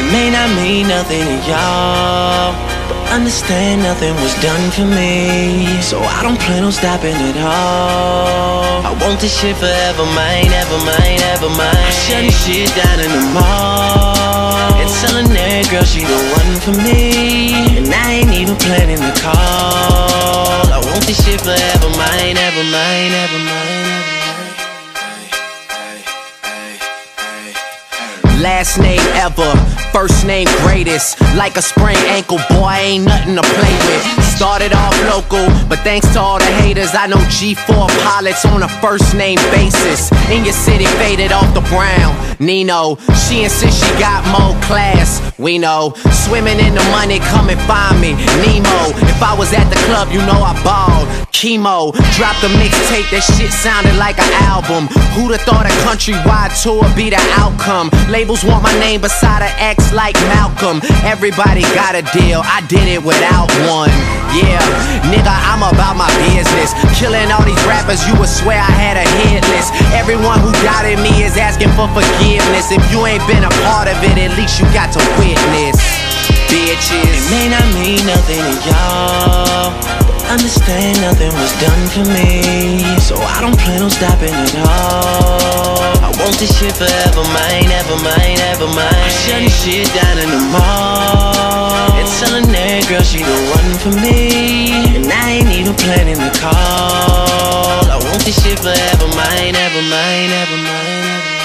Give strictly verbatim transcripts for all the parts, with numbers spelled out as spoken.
It may not mean nothing to y'all, but understand nothing was done for me, so I don't plan on stopping at all. I want this shit forever, mine, ever mine, ever mine. I'm shutting shit down in the mall and telling that girl she the one for me, and I ain't even planning to call. I want this shit forever, mine, ever mine, ever mine, ever mine. Last name ever, first name greatest. Like a sprained ankle, boy, ain't nothing to play with. Started off local, but thanks to all the haters, I know G four pilots on a first name basis. In your city, faded off the brown. Nino, she insists she got more class. We know, swimming in the money, come and find me. Nemo, if I was at the club, you know I balled. Chemo, dropped a mixtape, that shit sounded like an album. Who'da thought a countrywide tour be the outcome? Labels want my name beside an X like Malcolm. Everybody got a deal, I did it without one. Yeah, nigga, I'm about my business. Killing all these rappers, you would swear I had a hit list. Everyone who doubted me is asking for forgiveness. If you ain't been a part of it, at least you got to witness. Bitches, it may not mean nothing to y'all, but understand nothing was done for me, so I don't plan on stopping at all. I want this shit forever, mine, ever mine, ever mine. I'm shutting shit down in the mall and telling that girl she the one for me, and I ain't even planning to call. I want this shit forever, mine, ever mine, ever mine, ever mine.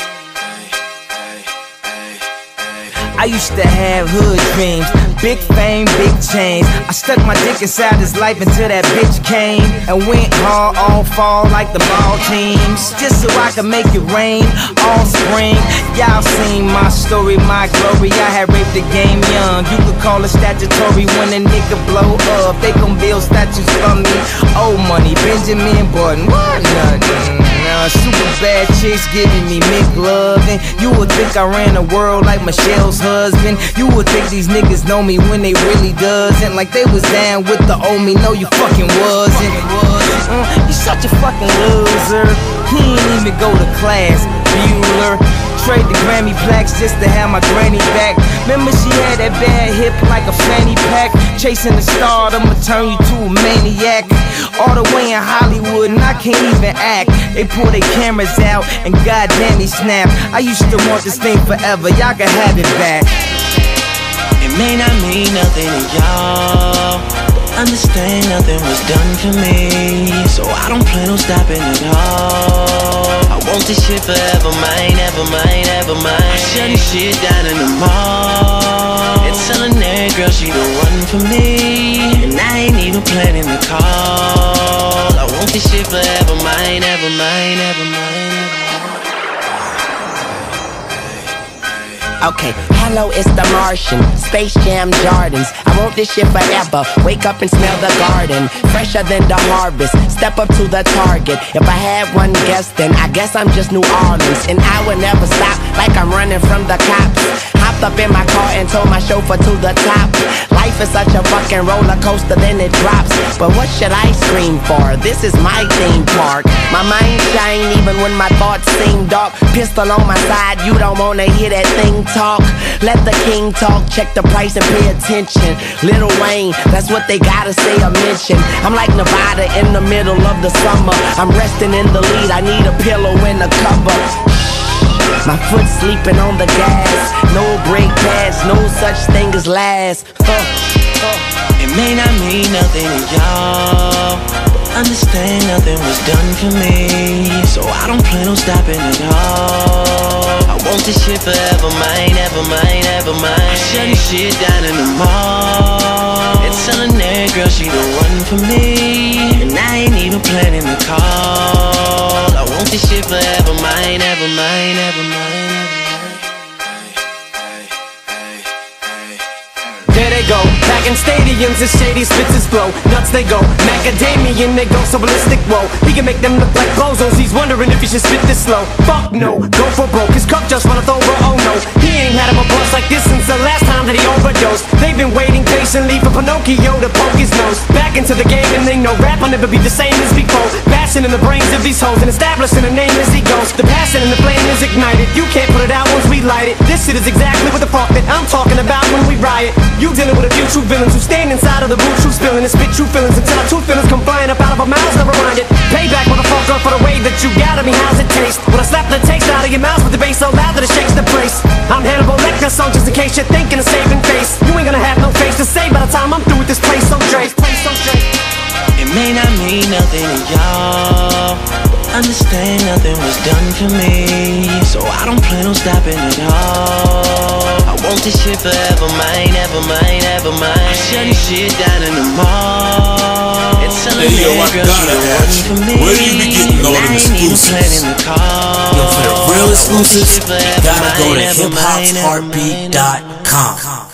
I used to have hood dreams, big fame, big chains. I stuck my dick inside his life until that bitch came and went hard all fall like the ball teams, just so I could make it rain all spring. Y'all seen my story, my glory. I had raped the game young. You could call it statutory when a nigga blow up. They gon' build statues for me. Old money, Benjamin Button, what nothing. Now super bad chicks giving me McLovin'. You would think I ran the world like Michelle's husband. You would think these niggas know me when they really doesn't. Like they was down with the old me. No, you fucking wasn't. Uh, you such a fucking loser. He ain't even go to class, Bueller. Trade the Grammy plaques just to have my granny back. Remember she had that bad hip like a fanny pack. Chasing the star, I'ma turn you to a maniac. All the way in Hollywood and I can't even act. They pull their cameras out and goddamn he snap. I used to want this thing forever, y'all can have it back. It may not mean nothing to y'all, but understand nothing was done for me, so I don't plan on stopping at all. I want this shit forever, mine, ever mine, ever mine. I'm shutting shit down in the mall and telling that girl she the one for me, and I ain't even planning to call. I want this shit forever, mine, ever mine, ever mine, ever mine. okay, hello, it's the Martian, Space Jam Jordans. I want this shit forever, wake up and smell the garden, fresher than the harvest, step up to the target. If I had one guess, then I guess I'm just New Orleans, and I would never stop like I'm running from the cops. Hopped up in my car and told my chauffeur to the top. Life is such a fucking roller coaster, then it drops. But what should I scream for? This is my theme park. My mind shine even when my thoughts seem dark. Pistol on my side, you don't wanna hear that thing talk. Let the king talk, check the price and pay attention. Lil Wayne, that's what they gotta say or mention. I'm like Nevada in the middle of the summer. I'm resting in the lead, I need a pillow and a cover. My foot sleeping on the gas, no brake pads, no such thing as last. uh, uh. It may not mean nothing to y'all, but understand nothing was done for me, so I don't plan on stopping at all. I want this shit forever, mine, ever mine, ever mine. I'm shutting shit down in the mall and telling that girl she the one for me, and I ain't even planning to call. I want this shit forever, mine, ever mine, ever mine, ever mine. There they go, back in stadiums as shady spits his flow. Nuts they go, macadamian they go so ballistic, whoa. He can make them look like bozos, he's wondering if he should spit this slow. Fuck no, go for broke, his cup just runneth over, oh no. He ain't had him a buzz like this since the last time that he overdosed. They've been waiting patiently for Pinocchio to poke his nose. Back back into the game and they know rap will never be the same as before. Passion in the brains of these hoes and establishing a name as he goes. The passion and the flame is ignited. You can't put it out once we light it. This shit is exactly what the fuck that I'm talking about when we riot. You dealing with a few true villains who stand inside of the booth, true spilling and spit true feelings until our true feelings come flying up out of our mouths. Never mind it. Payback, motherfucker, for the way that you got at me. How's it taste? When I slap the taste out of your mouth with the bass so loud that it shakes the place. I'm Hannibal Lecter, so just in case you're thinking of saving face, you ain't gonna have no face to say by the time I'm through with this place. So Dre, place so Dre. It may not mean nothing to y'all, but understand nothing was done for me, so I don't plan on stopping at all. I want this shit forever mine, ever mine, ever mine. I'm shutting shit down in the mall. It's telling hey, yo, me, I girl, gotta you're ask one for you, me. where do you be getting all them exclusives? The call. You know, for the real exclusives, you gotta go to hip hop heartbeat dot com.